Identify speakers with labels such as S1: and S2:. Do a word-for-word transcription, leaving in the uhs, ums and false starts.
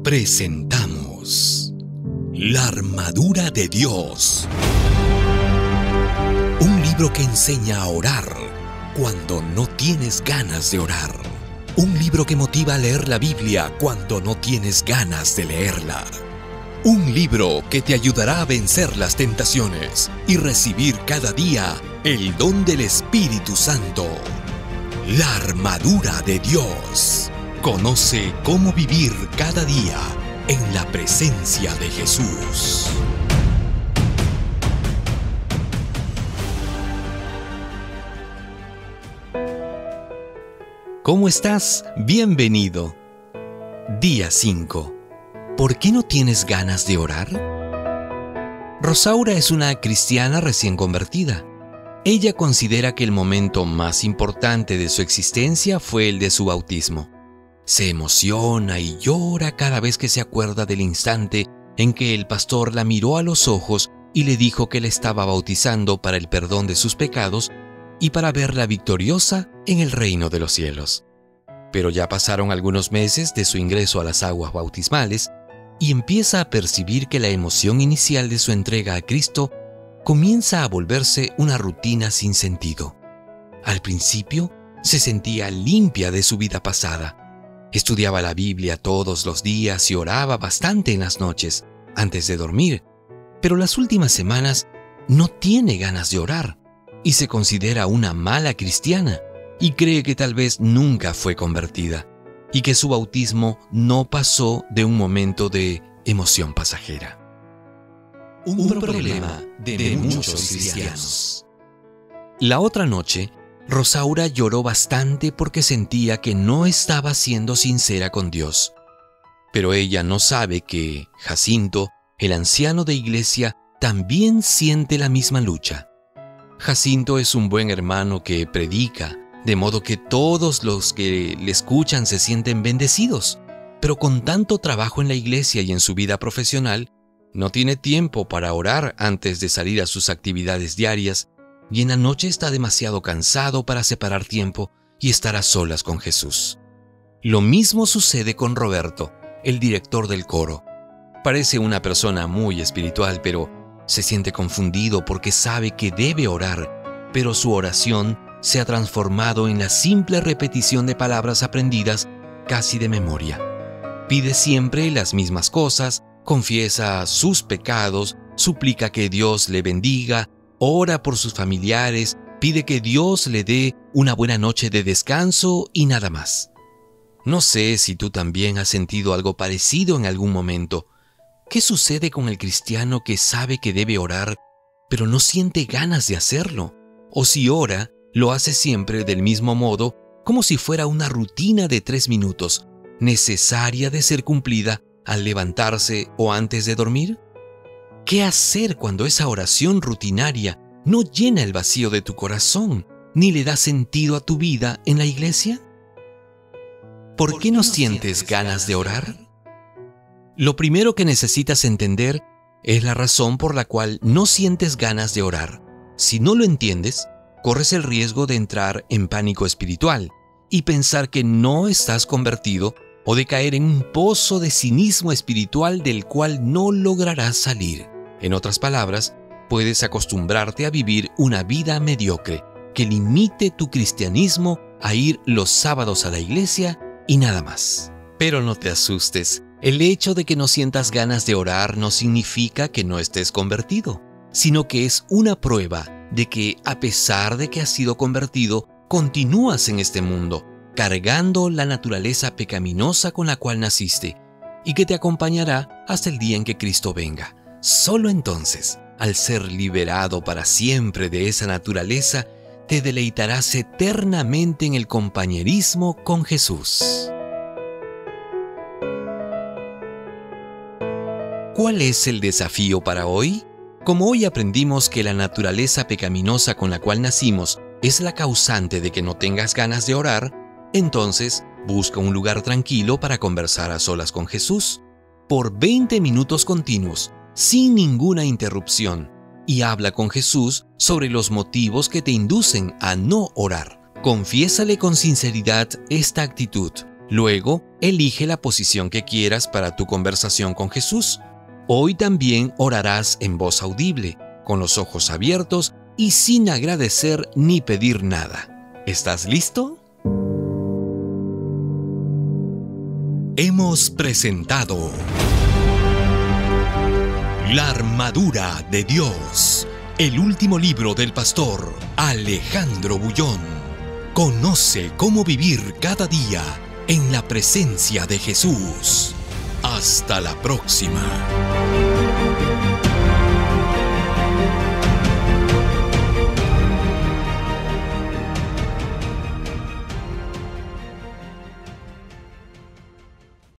S1: Presentamos La Armadura de Dios. Un libro que enseña a orar cuando no tienes ganas de orar. Un libro que motiva a leer la Biblia cuando no tienes ganas de leerla. Un libro que te ayudará a vencer las tentaciones y recibir cada día el don del Espíritu Santo. La Armadura de Dios. Conoce cómo vivir cada día en la presencia de Jesús. ¿Cómo estás? Bienvenido. Día cinco. ¿Por qué no tienes ganas de orar? Rosaura es una cristiana recién convertida. Ella considera que el momento más importante de su existencia fue el de su bautismo. Se emociona y llora cada vez que se acuerda del instante en que el pastor la miró a los ojos y le dijo que la estaba bautizando para el perdón de sus pecados y para verla victoriosa en el reino de los cielos. Pero ya pasaron algunos meses de su ingreso a las aguas bautismales y empieza a percibir que la emoción inicial de su entrega a Cristo comienza a volverse una rutina sin sentido. Al principio, se sentía limpia de su vida pasada. Estudiaba la Biblia todos los días y oraba bastante en las noches, antes de dormir. Pero las últimas semanas no tiene ganas de orar y se considera una mala cristiana y cree que tal vez nunca fue convertida y que su bautismo no pasó de un momento de emoción pasajera. Un, un problema de, de muchos cristianos. La otra noche, Rosaura lloró bastante porque sentía que no estaba siendo sincera con Dios. Pero ella no sabe que Jacinto, el anciano de iglesia, también siente la misma lucha. Jacinto es un buen hermano que predica, de modo que todos los que le escuchan se sienten bendecidos. Pero con tanto trabajo en la iglesia y en su vida profesional, no tiene tiempo para orar antes de salir a sus actividades diarias y en la noche está demasiado cansado para separar tiempo y estar a solas con Jesús. Lo mismo sucede con Roberto, el director del coro. Parece una persona muy espiritual, pero se siente confundido porque sabe que debe orar, pero su oración se ha transformado en la simple repetición de palabras aprendidas casi de memoria. Pide siempre las mismas cosas, confiesa sus pecados, suplica que Dios le bendiga, ora por sus familiares, pide que Dios le dé una buena noche de descanso y nada más. No sé si tú también has sentido algo parecido en algún momento. ¿Qué sucede con el cristiano que sabe que debe orar, pero no siente ganas de hacerlo? O si ora, lo hace siempre del mismo modo, como si fuera una rutina de tres minutos, necesaria de ser cumplida al levantarse o antes de dormir. ¿Qué hacer cuando esa oración rutinaria no llena el vacío de tu corazón, ni le da sentido a tu vida en la iglesia? ¿Por qué no sientes ganas de orar? Lo primero que necesitas entender es la razón por la cual no sientes ganas de orar. Si no lo entiendes, corres el riesgo de entrar en pánico espiritual y pensar que no estás convertido o de caer en un pozo de cinismo espiritual del cual no lograrás salir. En otras palabras, puedes acostumbrarte a vivir una vida mediocre que limite tu cristianismo a ir los sábados a la iglesia y nada más. Pero no te asustes. El hecho de que no sientas ganas de orar no significa que no estés convertido, sino que es una prueba de que, a pesar de que has sido convertido, continúas en este mundo, cargando la naturaleza pecaminosa con la cual naciste y que te acompañará hasta el día en que Cristo venga. Solo entonces, al ser liberado para siempre de esa naturaleza, te deleitarás eternamente en el compañerismo con Jesús. ¿Cuál es el desafío para hoy? Como hoy aprendimos que la naturaleza pecaminosa con la cual nacimos es la causante de que no tengas ganas de orar, entonces busca un lugar tranquilo para conversar a solas con Jesús por veinte minutos continuos, sin ninguna interrupción, y habla con Jesús sobre los motivos que te inducen a no orar. Confiésale con sinceridad esta actitud. Luego, elige la posición que quieras para tu conversación con Jesús. Hoy también orarás en voz audible, con los ojos abiertos y sin agradecer ni pedir nada. ¿Estás listo? Hemos presentado La armadura de Dios, el último libro del pastor Alejandro Bullón. Conoce cómo vivir cada día en la presencia de Jesús. Hasta la próxima.